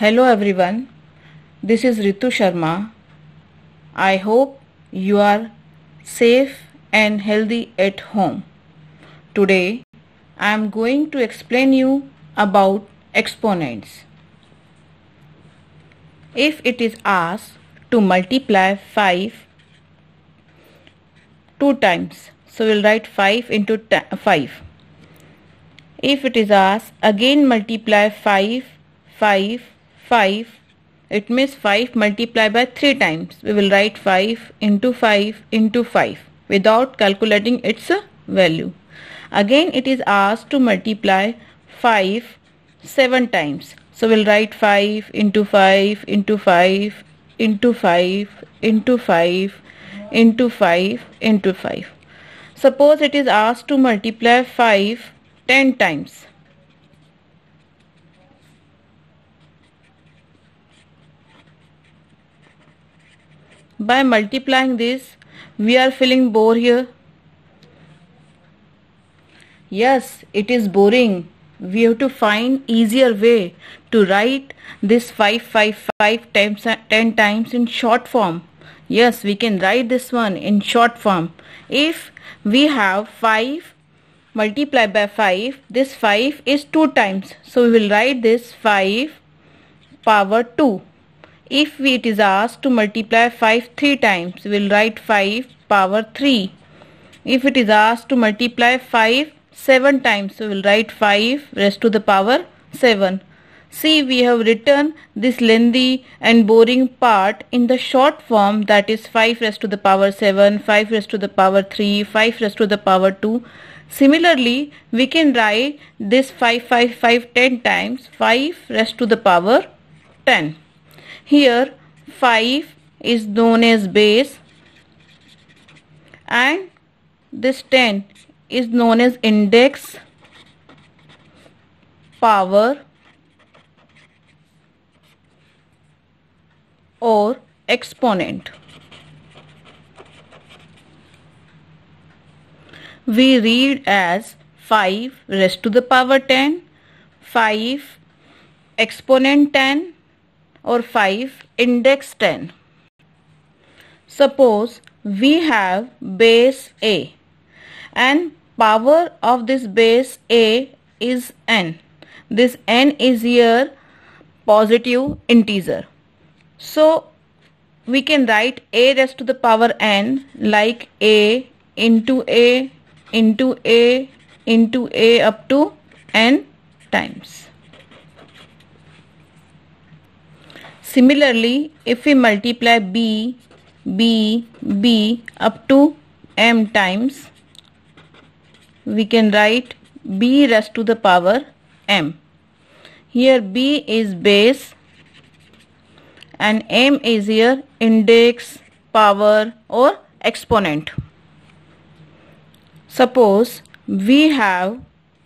Hello everyone, this is Ritu Sharma. I hope you are safe and healthy at home. Today I am going to explain you about exponents. If it is asked to multiply 5 two times, so we'll write 5 into 5. If it is asked again multiply 5, 5, it means 5 multiplied by 3 times. We will write 5 into 5 into 5 without calculating its value. Again it is asked to multiply 5 7 times. So we'll write 5 into 5 into 5 into 5 into 5 into 5 into 5. Suppose it is asked to multiply 5 10 times. By multiplying this, we are feeling bored here. Yes, it is boring. We have to find easier way to write this 5 times 10 times in short form. Yes, we can write this one in short form. If we have 5 multiplied by 5, this 5 is 2 times. So we will write this 5 power 2. If it is asked to multiply 5 3 times, we will write 5 power 3. If it is asked to multiply 5 7 times, we will write 5 raised to the power 7. See, we have written this lengthy and boring part in the short form, that is 5 raised to the power 7, 5 raised to the power 3, 5 raised to the power 2. Similarly, we can write this 5 10 times, 5 raised to the power 10. Here 5 is known as base and this 10 is known as index, power or exponent. We read as 5 raised to the power 10, 5 exponent 10 or 5 index 10. Suppose we have base A and power of this base A is n. This n is here positive integer. So we can write A raised to the power n like A into A into A into A up to n times. Similarly, if we multiply B up to m times, we can write B raised to the power m. Here B is base and m is here index, power or exponent. Suppose we have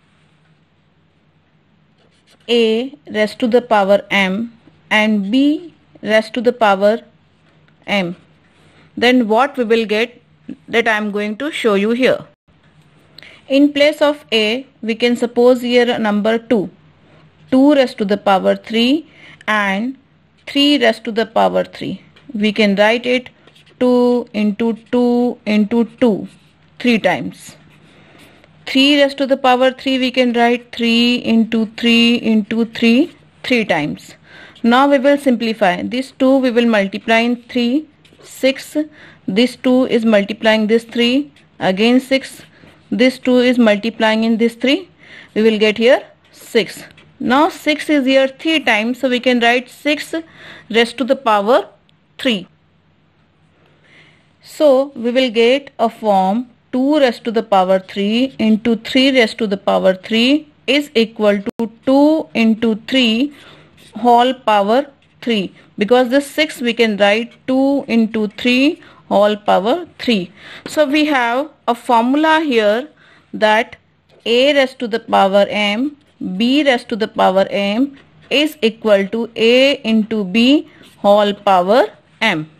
A raised to the power m and B raised to the power m, then what we will get, that I am going to show you here. In place of A, we can suppose here a number 2 raised to the power 3 and 3 raised to the power 3. We can write it 2 into 2 into 2 3 times. 3 raised to the power 3, we can write 3 into 3 into 3 3 times. Now we will simplify. This 2 we will multiply in 3, 6. This 2 is multiplying this 3, again 6. This 2 is multiplying in this 3. We will get here 6. Now 6 is here 3 times, so we can write 6 raised to the power 3. So we will get a form 2 raised to the power 3 into 3 raised to the power 3 is equal to 2 into 3 whole power 3, because this 6 we can write 2 into 3 whole power 3. So we have a formula here that A raised to the power m, B raised to the power m is equal to A into B whole power m.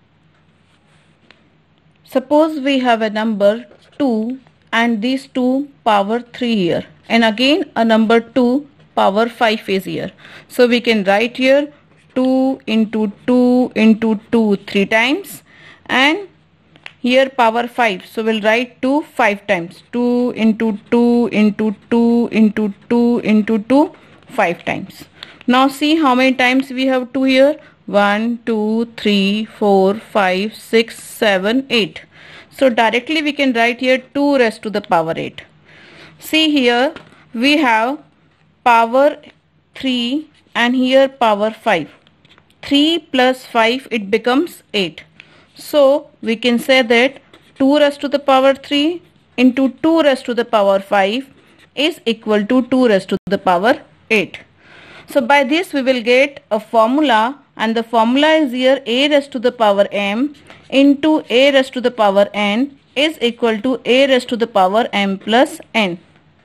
Suppose we have a number 2 and these 2 power 3 here, and again a number 2 power 5 is here. So we can write here 2 into 2 into 2 3 times, and here power 5. So we'll write 2 5 times. 2 into 2 into 2 into 2 into 2 5 times. Now see how many times we have 2 here. 1, 2, 3, 4, 5, 6, 7, 8. So directly we can write here 2 raised to the power 8. See here we have power 3 and here power 5. 3 plus 5 it becomes 8. So we can say that 2 raised to the power 3 into 2 raised to the power 5 is equal to 2 raised to the power 8. So by this we will get a formula, and the formula is here a raised to the power m into a raised to the power n is equal to a raised to the power m plus n.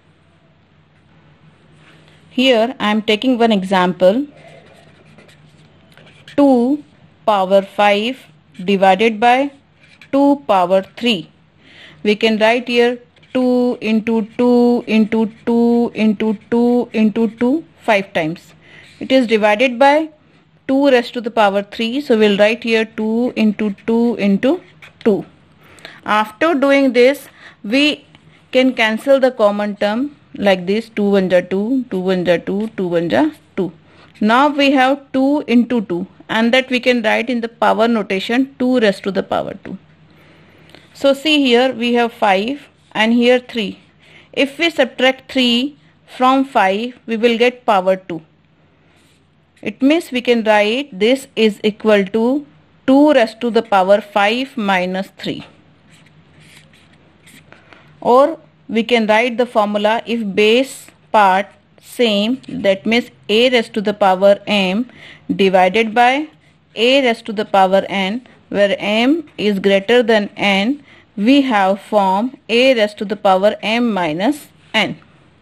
Here I am taking one example. 2 power 5 divided by 2 power 3. We can write here 2 into 2 into 2 into 2 into 2 5 times. It is divided by 2 raised to the power 3. So we'll write here 2 into 2 into 2. After doing this, we can cancel the common term like this. 2 1 ja 2, 2 1 ja 2, 2 1 ja 2. Now we have 2 into 2, and that we can write in the power notation 2 raised to the power 2. So see here we have 5 and here 3. If we subtract 3 from 5, we will get power 2. It means we can write this is equal to 2 raised to the power 5 minus 3. Or we can write the formula if base part same, that means a raised to the power m divided by a raised to the power n, where m is greater than n, we have form a raised to the power m minus n.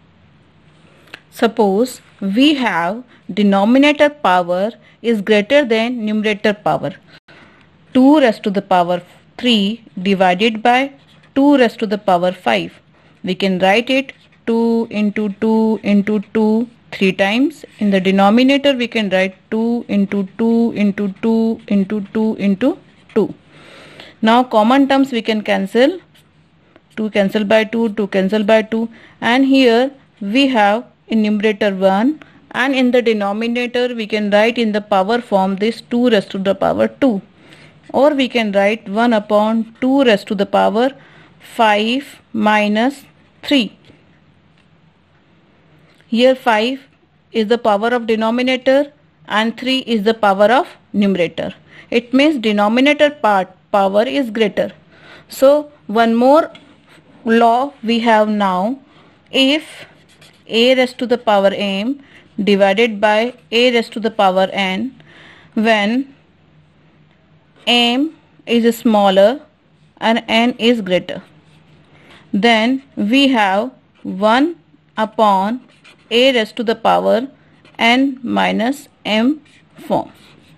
Suppose we have denominator power is greater than numerator power. 2 raised to the power 3 divided by 2 raised to the power 5. We can write it 2 into 2 into 2 3 times. In the denominator we can write 2 into 2 into 2 into 2 into 2. Now common terms we can cancel. 2 cancel by 2, 2 cancel by 2, and here we have in numerator 1, and in the denominator we can write in the power form this 2 raised to the power 2, or we can write 1 upon 2 raised to the power 5 minus 3. Here 5 is the power of denominator and 3 is the power of numerator. It means denominator part power is greater. So one more law we have now. If a raised to the power m divided by a raised to the power n, when m is smaller and n is greater, then we have 1 upon a raised to the power n minus m form.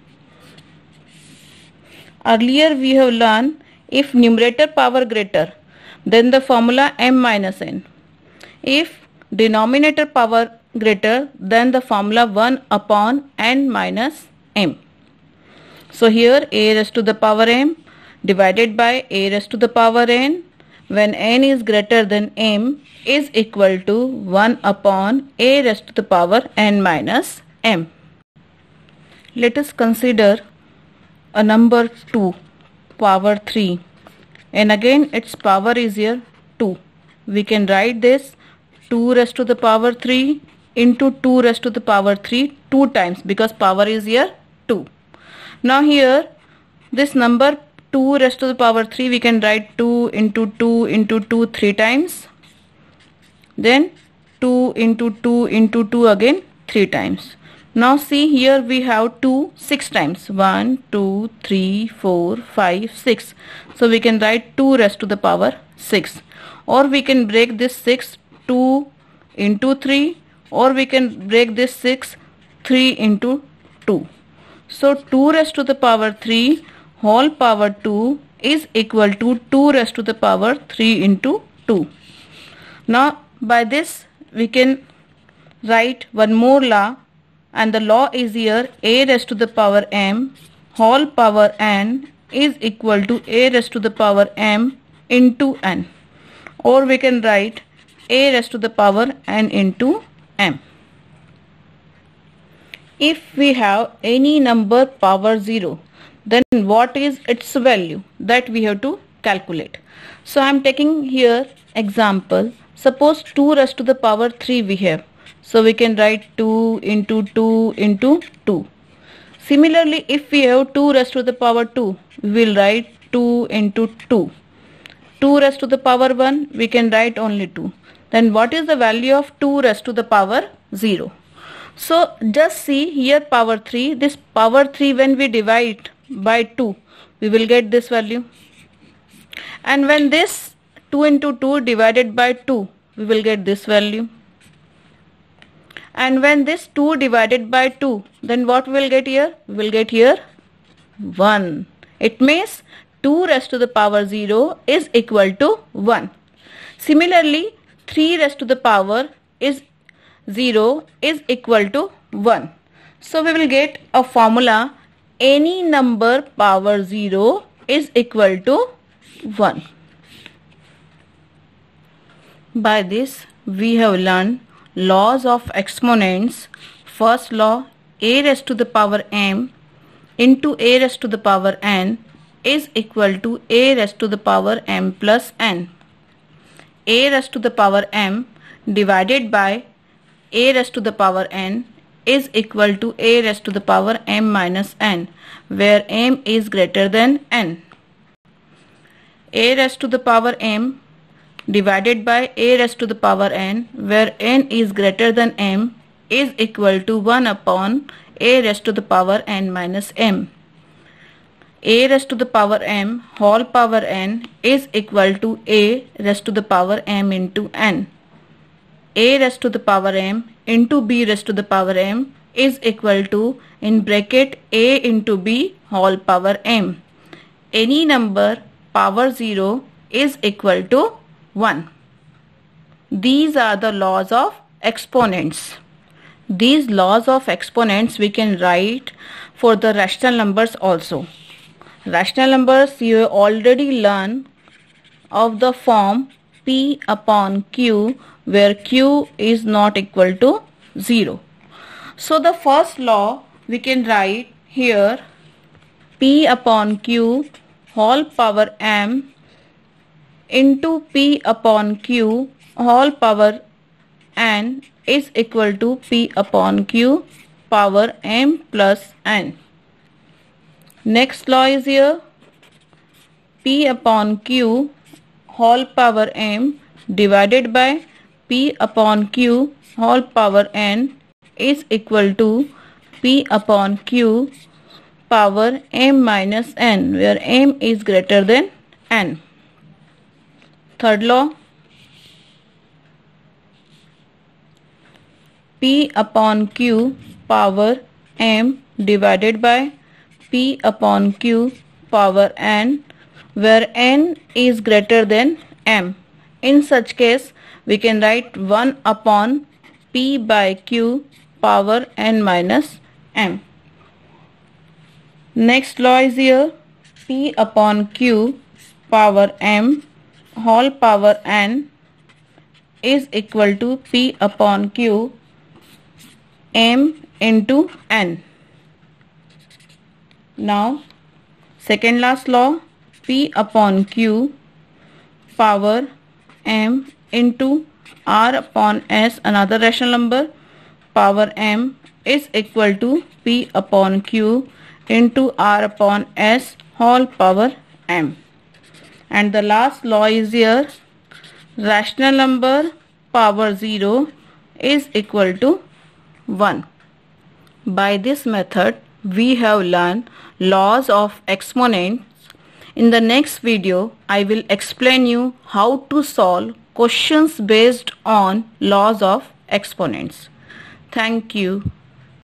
Earlier we have learned if numerator power greater, then the formula m minus n. If denominator power greater, then the formula 1 upon n minus m. So here a raised to the power m divided by a raised to the power n, when n is greater than m, is equal to 1 upon a raised to the power n minus m. Let us consider a number 2 power 3, and again its power is here 2. We can write this 2 raised to the power 3 into 2 raised to the power 3 2 times, because power is here 2. Now here this number 2 raised to the power 3 we can write 2 into 2 into 2 3 times, then 2 into 2 into 2 again 3 times. Now see here we have 2 6 times. 1 2 3 4 5 6. So we can write 2 raised to the power 6, or we can break this 6 2 into 3, or we can break this 6 3 into 2. So 2 raised to the power 3 whole power 2 is equal to 2 raised to the power 3 into 2. Now by this we can write one more law, and the law is here: a raised to the power m whole power n is equal to a raised to the power m into n, or we can write a raised to the power n into m. If we have any number power 0, then what is its value? That we have to calculate. So I am taking here example. Suppose 2 raised to the power 3 we have. So we can write 2 into 2 into 2. Similarly, if we have 2 raised to the power 2, we will write 2 into 2. 2 raised to the power 1, we can write only 2. Then what is the value of 2 raised to the power 0? So just see here power 3. This power 3 when we divide by 2, we will get this value. And when this 2 into 2 divided by 2, we will get this value. And when this 2 divided by 2, then what we will get here? We will get here 1. It means 2 raised to the power 0 is equal to 1. Similarly, 3 raised to the power is 0 is equal to 1. So we will get a formula: any number power 0 is equal to 1. By this we have learned laws of exponents. First law: a raised to the power m into a raised to the power n is equal to a raised to the power m plus n. A raised to the power m divided by a raised to the power n is equal to a raised to the power m minus n, where m is greater than n. A raised to the power m divided by a raised to the power n, where n is greater than m, is equal to 1 upon a raised to the power n minus m. A raised to the power m whole power n is equal to a raised to the power m into n. A raised to the power m into b raised to the power m is equal to, in bracket, a into b whole power m. Any number power 0 is equal to 1. These are the laws of exponents. These laws of exponents we can write for the rational numbers also. Rational numbers you have already learned of the form p upon q, where q is not equal to 0. So the first law we can write here: p upon q whole power m into p upon q whole power n is equal to p upon q power m plus n. Next law is here: p upon q whole power m divided by p upon q whole power n is equal to p upon q power m minus n, where m is greater than n. Third law: p upon q power m divided by p upon q power n, where n is greater than m. In such case, we can write 1 upon p by q power n minus m. Next law is here: p upon q power m whole power n is equal to p upon q m into n. Now, second last law: p upon q power m into r upon s, another rational number, power m is equal to p upon q into r upon s whole power m. And the last law is here: rational number power 0 is equal to 1. By this method we have learned laws of exponents. In the next video I will explain you how to solve questions based on laws of exponents. Thank you.